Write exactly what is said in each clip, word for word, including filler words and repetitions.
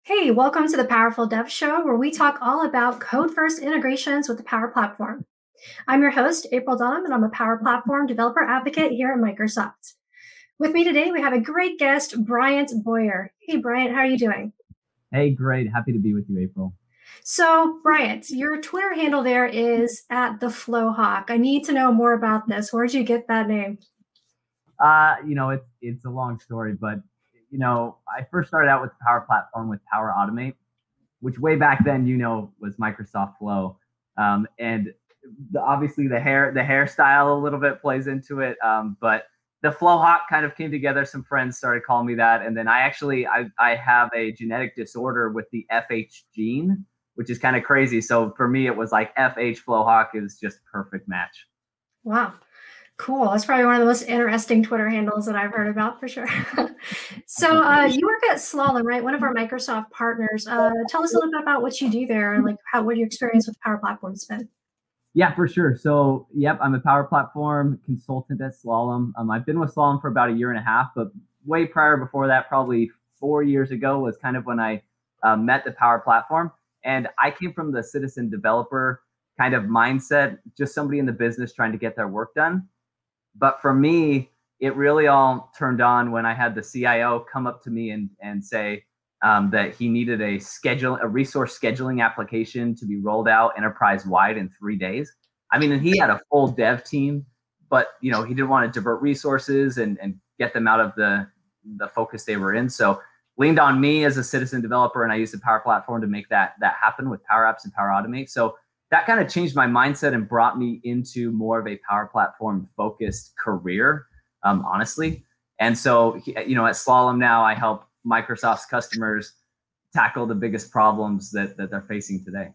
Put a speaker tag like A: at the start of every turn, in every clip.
A: Hey, welcome to the Powerful Dev Show, where we talk all about code-first integrations with the Power Platform. I'm your host, April Dunnam, and I'm a Power Platform developer advocate here at Microsoft. With me today, we have a great guest, Bryant Boyer. Hey, Bryant, how are you doing?
B: Hey, great. Happy to be with you, April.
A: So, Bryant, your Twitter handle there is at the Flowhawk. I need to know more about this. Where'd you get that name?
B: Uh, you know, it's it's a long story, but you know, I first started out with the Power Platform with Power Automate, which way back then, you know, was Microsoft Flow, um, and the, obviously the hair the hairstyle a little bit plays into it, um, but the Flowhawk kind of came together. Some friends started calling me that, and then I actually I I have a genetic disorder with the F H gene, which is kind of crazy. So for me, it was like F H Flowhawk is just perfect match.
A: Wow. Cool. That's probably one of the most interesting Twitter handles that I've heard about for sure. So uh, you work at Slalom, right? One of our Microsoft partners. Uh, tell us a little bit about what you do there and like how what your experience with Power Platform's been.
B: Yeah, for sure. So, yep, I'm a Power Platform consultant at Slalom. Um, I've been with Slalom for about a year and a half, but way prior before that, probably four years ago, was kind of when I uh, met the Power Platform. And I came from the citizen developer kind of mindset, just somebody in the business trying to get their work done. But for me, it really all turned on when I had the C I O come up to me and and say um, that he needed a schedule, a resource scheduling application to be rolled out enterprise wide in three days. I mean, and he had a full dev team, but you know, he didn't want to divert resources and and get them out of the the focus they were in. So leaned on me as a citizen developer, and I used the Power Platform to make that that happen with Power Apps and Power Automate. So that kind of changed my mindset and brought me into more of a Power Platform focused career, um, honestly. And so, you know, at Slalom now, I help Microsoft's customers tackle the biggest problems that, that they're facing today.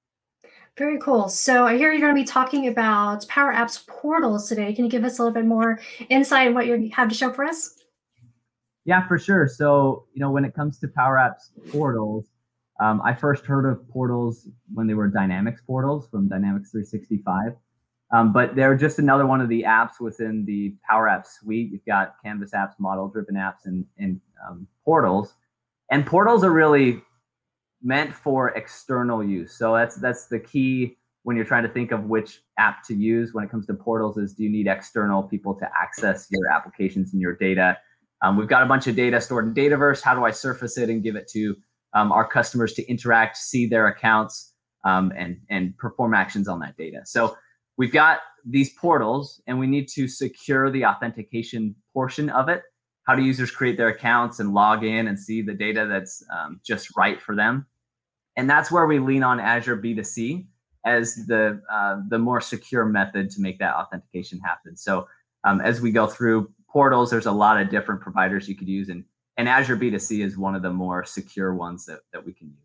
A: Very cool. So I hear you're going to be talking about Power Apps portals today. Can you give us a little bit more insight on what you have to show for us?
B: Yeah, for sure. So, you know, when it comes to Power Apps portals, Um, I first heard of portals when they were Dynamics portals from Dynamics three sixty-five. Um, but they're just another one of the apps within the Power Apps suite. You've got Canvas apps, model-driven apps, and, and um, portals. And portals are really meant for external use. So that's that's the key when you're trying to think of which app to use when it comes to portals is, do you need external people to access your applications and your data? Um, we've got a bunch of data stored in Dataverse. How do I surface it and give it to um, our customers to interact, see their accounts, um, and, and perform actions on that data? So we've got these portals, and we need to secure the authentication portion of it. How do users create their accounts and log in and see the data that's um, just right for them? And that's where we lean on Azure B two C as the uh, the more secure method to make that authentication happen. So um, as we go through portals, there's a lot of different providers you could use, and, and Azure B two C is one of the more secure ones that, that we can use.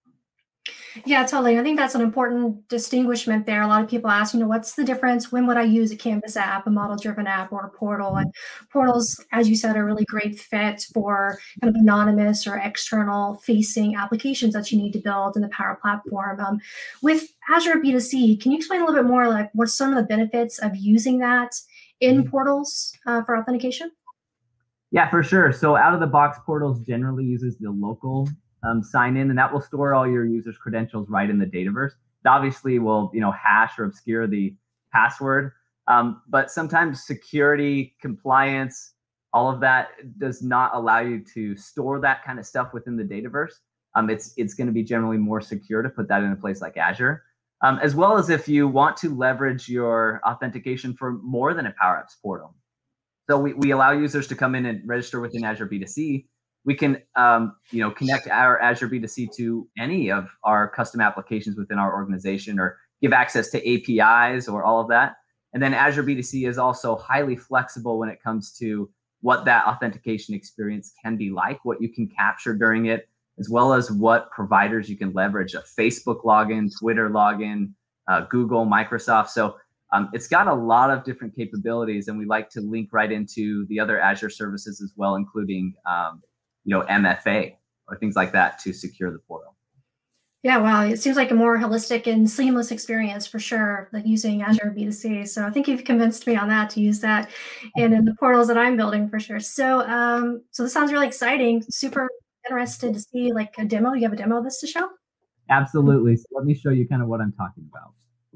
A: Yeah, totally. I think that's an important distinguishment there. A lot of people ask, you know, what's the difference? When would I use a Canvas app, a model-driven app, or a portal? And portals, as you said, are a really great fit for kind of anonymous or external-facing applications that you need to build in the Power Platform. Um, with Azure B two C, can you explain a little bit more, like, what's some of the benefits of using that in portals uh, for authentication?
B: Yeah, for sure. So out of the box, portals generally uses the local um, sign in, and that will store all your users' credentials right in the Dataverse. It obviously will, you know, hash or obscure the password, um, but sometimes security, compliance, all of that does not allow you to store that kind of stuff within the Dataverse. Um, it's it's going to be generally more secure to put that in a place like Azure, um, as well as if you want to leverage your authentication for more than a Power Apps portal. So we, we allow users to come in and register within Azure B two C. We can um, you know, connect our Azure B two C to any of our custom applications within our organization, or give access to A P Is or all of that. And then Azure B two C is also highly flexible when it comes to what that authentication experience can be like, what you can capture during it, as well as what providers you can leverage, a Facebook login, Twitter login, uh, Google, Microsoft. So Um, it's got a lot of different capabilities, and we like to link right into the other Azure services as well, including um, you know, M F A or things like that to secure the portal.
A: Yeah, wow. It seems like a more holistic and seamless experience for sure, like using Azure B two C. So I think you've convinced me on that to use that and in the portals that I'm building for sure. So um, so this sounds really exciting, super interested to see like a demo. You have a demo of this to show?
B: Absolutely. So let me show you kind of what I'm talking about.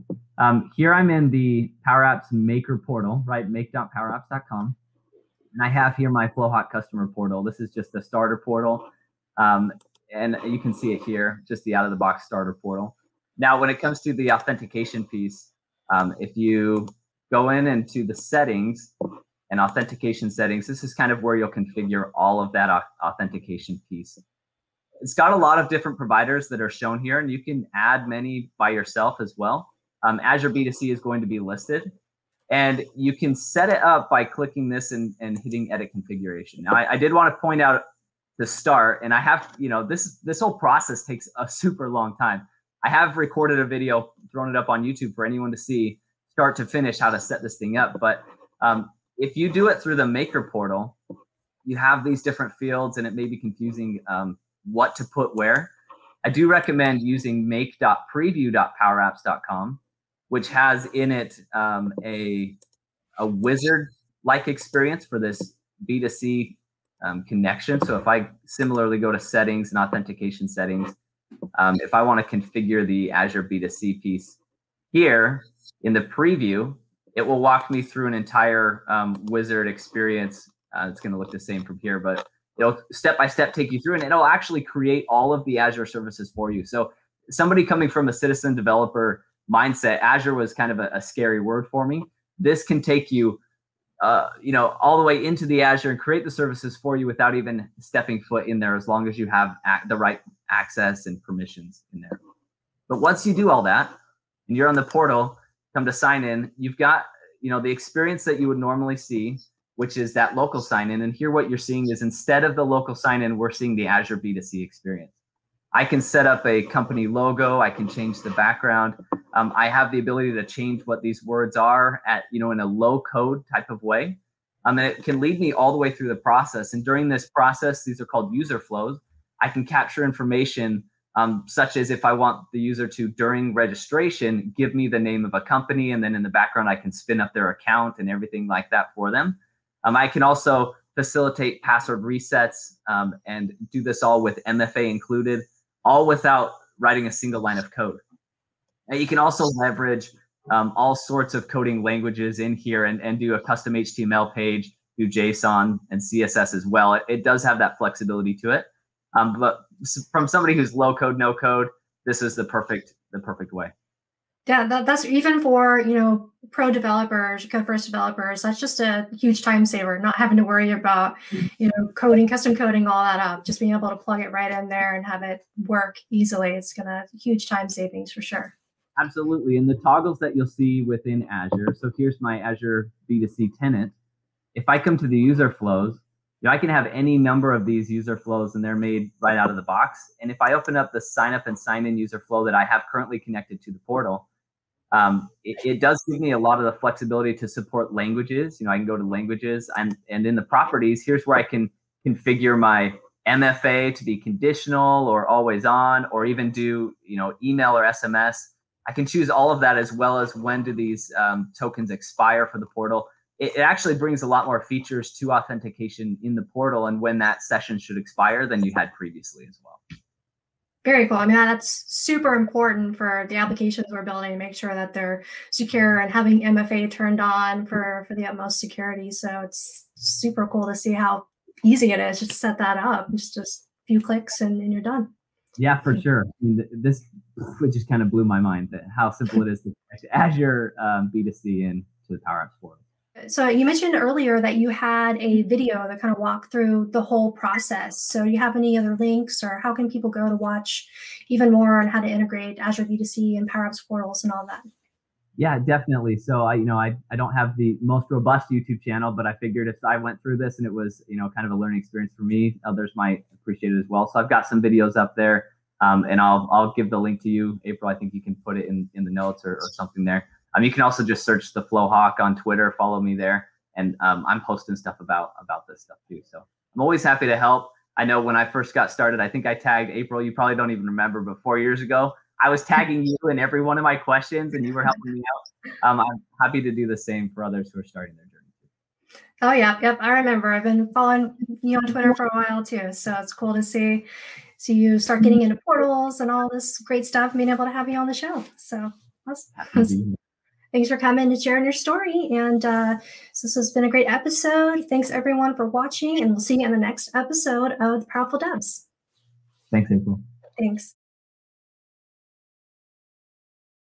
B: Um, here I'm in the Power Apps Maker portal, right? make dot power apps dot com. And I have here my Flowhawk customer portal. This is just the starter portal. Um, and you can see it here, just the out-of-the-box starter portal. Now, when it comes to the authentication piece, um, if you go in into the settings and authentication settings, this is kind of where you'll configure all of that authentication piece. It's got a lot of different providers that are shown here, and you can add many by yourself as well. Um, Azure B two C is going to be listed, and you can set it up by clicking this and, and hitting edit configuration. Now, I, I did want to point out to start, and I have, you know, this this whole process takes a super long time. I have recorded a video, thrown it up on YouTube for anyone to see, start to finish, how to set this thing up. But um, if you do it through the Maker portal, you have these different fields, and it may be confusing um, what to put where. I do recommend using make dot preview dot power apps dot com, which has in it um, a, a wizard-like experience for this B two C um, connection. So if I similarly go to settings and authentication settings, um, if I want to configure the Azure B two C piece here in the preview, it will walk me through an entire um, wizard experience. Uh, it's going to look the same from here, but it'll step-by-step take you through, and it'll actually create all of the Azure services for you. So somebody coming from a citizen developer mindset, Azure was kind of a, a scary word for me. This can take you, uh, you know, all the way into the Azure and create the services for you without even stepping foot in there, as long as you have the right access and permissions in there. But once you do all that, and you're on the portal, come to sign in, you've got, you know, the experience that you would normally see, which is that local sign-in. And here what you're seeing is, instead of the local sign-in, we're seeing the Azure B two C experience. I can set up a company logo. I can change the background. Um, I have the ability to change what these words are at, you know, in a low code type of way. Um, and it can lead me all the way through the process. And during this process, these are called user flows. I can capture information um, such as, if I want the user to, during registration, give me the name of a company, and then in the background, I can spin up their account and everything like that for them. Um, I can also facilitate password resets um, and do this all with M F A included, all without writing a single line of code. And you can also leverage um, all sorts of coding languages in here and, and do a custom H T M L page, do JSON and C S S as well. It, it does have that flexibility to it. Um, but from somebody who's low code, no code, this is the perfect, the perfect way.
A: Yeah, that, that's even for, you know, pro developers, code first developers, that's just a huge time saver, not having to worry about, you know, coding, custom coding all that up, just being able to plug it right in there and have it work easily. It's going to huge time savings for sure.
B: Absolutely. And the toggles that you'll see within Azure. So here's my Azure B two C tenant. If I come to the user flows, you know, I can have any number of these user flows, and they're made right out of the box. And if I open up the sign up and sign in user flow that I have currently connected to the portal, Um, it, it does give me a lot of the flexibility to support languages. You know, I can go to languages, and, and in the properties, here's where I can configure my M F A to be conditional or always on, or even do, you know, email or S M S. I can choose all of that, as well as when do these um, tokens expire for the portal. It, it actually brings a lot more features to authentication in the portal, and when that session should expire than you had previously as well.
A: Very cool. I mean, that's super important for the applications we're building to make sure that they're secure, and having M F A turned on for, for the utmost security. So it's super cool to see how easy it is just to set that up. Just, just a few clicks and, and you're done.
B: Yeah, for sure. I mean, this which just kind of blew my mind, that how simple it is to connect Azure um, B two C into the Power Apps portal.
A: So you mentioned earlier that you had a video that kind of walked through the whole process. So do you have any other links, or how can people go to watch even more on how to integrate Azure B two C and Power Apps portals and all that?
B: Yeah, definitely. So I, you know, I, I don't have the most robust YouTube channel, but I figured if I went through this and it was, you know, kind of a learning experience for me, others might appreciate it as well. So I've got some videos up there, um, and I'll I'll give the link to you, April. I think you can put it in in the notes or, or something there. Um, you can also just search the Flowhawk on Twitter, follow me there, and um, I'm posting stuff about about this stuff too. So I'm always happy to help. I know when I first got started, I think I tagged April. You probably don't even remember, but four years ago, I was tagging you in every one of my questions, and you were helping me out. Um, I'm happy to do the same for others who are starting their journey.
A: Oh, yeah. Yep. I remember. I've been following you on Twitter for a while too. So it's cool to see, see you start getting into portals and all this great stuff, being able to have you on the show. So that's, that's, thanks for coming and sharing your story. And uh, so this has been a great episode. Thanks everyone for watching, and we'll see you in the next episode of the Powerful Devs.
B: Thanks, April.
A: Thanks.